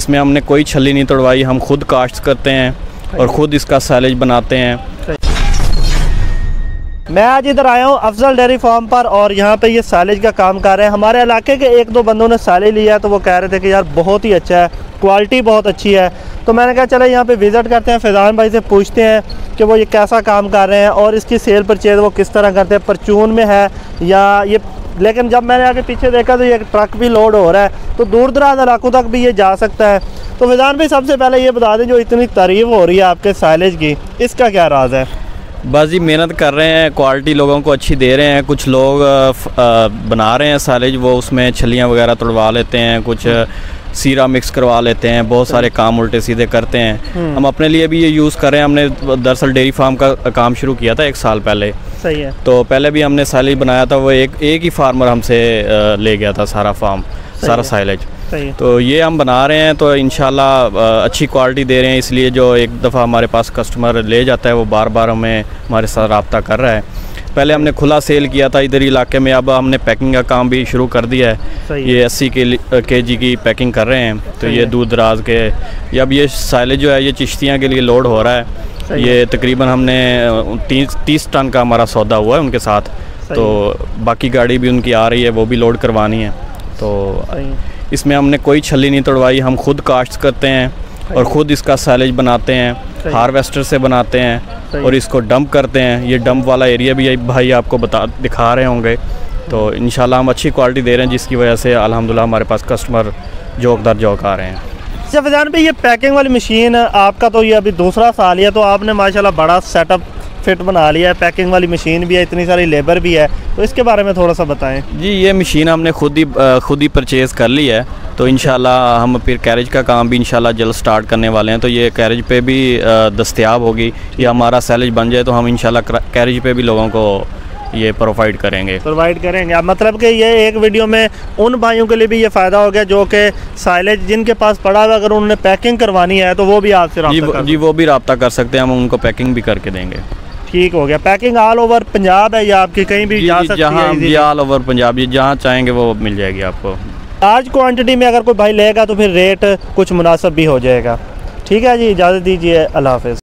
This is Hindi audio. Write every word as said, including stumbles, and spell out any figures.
इसमें हमने कोई छल्ली नहीं तोड़वाई, हम खुद काश्त करते हैं और ख़ुद इसका साइलेज बनाते हैं। मैं आज इधर आया हूँ अफजल डेयरी फार्म पर और यहाँ पे ये साइलेज का काम कर रहे हैं। हमारे इलाके के एक दो बंदों ने साइलेज लिया तो वो कह रहे थे कि यार बहुत ही अच्छा है, क्वालिटी बहुत अच्छी है। तो मैंने कहा चलो यहाँ पे विज़िट करते हैं, फैज़ान भाई से पूछते हैं कि वो ये कैसा काम कर रहे हैं और इसकी सेल परचेज वो किस तरह करते हैं, परचून में है या ये। लेकिन जब मैंने आगे पीछे देखा तो ये ट्रक भी लोड हो रहा है, तो दूर दराज इलाकों तक भी ये जा सकता है। तो फैज़ान भाई सबसे पहले ये बता दें, जो इतनी तारीफ़ हो रही है आपके साइलेज की, इसका क्या राज है? बस जी मेहनत कर रहे हैं, क्वालिटी लोगों को अच्छी दे रहे हैं। कुछ लोग आ, बना रहे हैं साइलेज, वो उसमें छलियाँ वगैरह तोड़वा लेते हैं, कुछ सीरा मिक्स करवा लेते हैं, बहुत सारे काम उल्टे सीधे करते हैं। हम अपने लिए भी ये यूज़ कर रहे हैं। हमने दरअसल डेयरी फार्म का काम शुरू किया था एक साल पहले। सही है। तो पहले भी हमने साइलेज बनाया था, वो एक एक ही फार्मर हमसे ले गया था सारा फार्म, सारा साइलेज। तो ये हम बना रहे हैं, तो इंशाल्लाह अच्छी क्वालिटी दे रहे हैं। इसलिए जो एक दफ़ा हमारे पास कस्टमर ले जाता है वो बार बार हमें हमारे साथ रब्ता कर रहा है। पहले हमने खुला सेल किया था इधर इलाके में, अब हमने पैकिंग का काम भी शुरू कर दिया है। ये अस्सी के जी की पैकिंग कर रहे हैं। तो ये दूर दराज के, अब ये साइलेज जो है ये चिश्तियाँ के लिए लोड हो रहा है। ये तकरीबन हमने तीस तीस टन का हमारा सौदा हुआ है उनके साथ। तो बाकी गाड़ी भी उनकी आ रही है, वो भी लोड करवानी है। तो इसमें हमने कोई छल्ली नहीं तोड़वाई, हम खुद काश्त करते हैं और ख़ुद इसका साइलेज बनाते हैं, हार्वेस्टर से बनाते हैं और इसको डंप करते हैं। ये डंप वाला एरिया भी भाई आपको बता दिखा रहे होंगे। तो इंशाल्लाह हम अच्छी क्वालिटी दे रहे हैं, जिसकी वजह से अल्हम्दुलिल्लाह हमारे पास कस्टमर जोक दर जोक आ रहे हैं। अच्छा फैज़ान भाई, ये पैकिंग वाली मशीन आपका तो ये अभी दूसरा साल ही है, तो आपने माशाल्लाह बड़ा सेटअप फिट बना लिया है, पैकिंग वाली मशीन भी है, इतनी सारी लेबर भी है, तो इसके बारे में थोड़ा सा बताएं। जी ये मशीन हमने खुद ही खुद ही परचेज़ कर ली है। तो इंशाल्लाह हम फिर कैरेज का काम भी इंशाल्लाह जल्द स्टार्ट करने वाले हैं। तो ये कैरेज पे भी दस्तयाब होगी, ये हमारा साइलेज बन जाए तो हम इंशाल्लाह कैरेज पे भी लोगों को ये प्रोवाइड करेंगे प्रोवाइड करेंगे मतलब कि ये एक वीडियो में उन भाइयों के लिए भी ये फ़ायदा हो गया जो कि साइलेज जिनके पास पड़ा हुआ, अगर उन्होंने पैकिंग करवानी है तो वो भी आपसे राब्ता कर जी वो भी रब्ता कर सकते हैं, हम उनको पैकिंग भी करके देंगे। ठीक हो गया। पैकिंग ऑल ओवर पंजाब है या आपकी कहीं भी जा सकती है? जहाँ ऑल ओवर पंजाब, जहाँ चाहेंगे वो मिल जाएगी आपको। लार्ज क्वांटिटी में अगर कोई भाई लेगा तो फिर रेट कुछ मुनासिब भी हो जाएगा। ठीक है जी, इजाज़त दीजिए, अल्लाह हाफ़िज़।